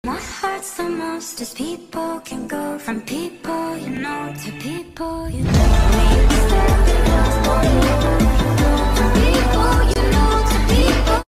My heart's the most as people can go, from people you know to people you know.